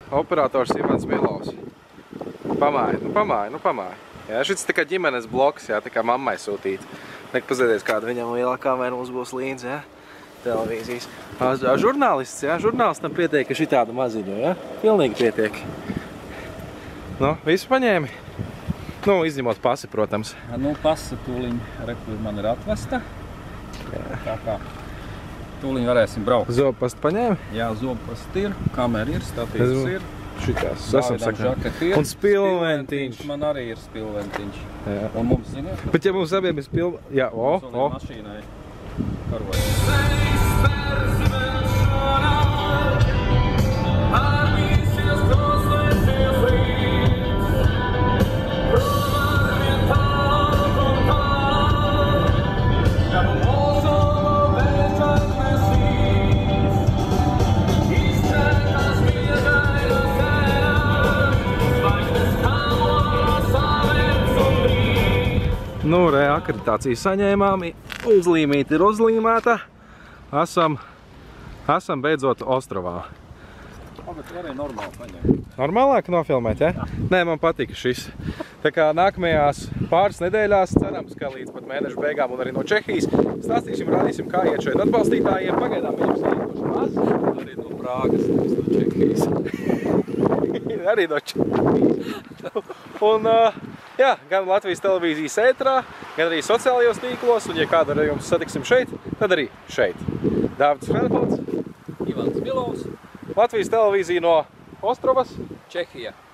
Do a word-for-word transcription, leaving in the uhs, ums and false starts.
operators Ivans Milovs. Pamāja, nu pamāja, nu pamāja. Jā, šis tā kā ģimenes bloks, jā, tā kā mammai sūtīt. Nek pazaties, kāda viņam lielā kamera mums būs līdzi, jā, televīzijas. Žurnālists, jā, žurnālistam pietiek, ka šitādu maziņu, jā, pilnīgi pietiek. Nu, visu paņēmi? Nu, izņemot pasi, protams. Nu, pasi tūliņ, rekur man ir atvesta. Jā. Tā kā tūliņ varēsim braukt. Zobapastu paņēmi? Jā, zobapastu ir, kamera ir, statīvs ir. Šitās, esam sakām. Un spilventiņš. Man arī ir spilventiņš. Jā. Un mums, ziniet? Bet ja mums abiem ir spilv... Jā, o, o. Mašīnai karoja. Nu, re, akreditāciju saņēmām, uzlīmīti ir uzlīmēta. Esam, esam beidzot ostrovā. O, bet varēja normāli paņemt. Normālāk nofilmēt, ja? Jā. Nē, man patika šis. Tā kā nākamajās pāris nedēļās, cerams, ka līdz pat mēneša beigām un arī no Čehijas stāstīsim, rādīsim, kā iet šeit atbalstītājiem. Pagaidām viņam sīkuši maz. Arī no Prāgas, nevis no Čehijas. Arī no Čehijas. Un, jā, gan Latvijas televīzijas ētrā, gan arī sociālajos tīklos, un ja kādu ar jums satiksim šeit, tad arī šeit. Dāvids Frenfolds, Ivans Milovs, Latvijas televīzija no Ostrovas, Čehija.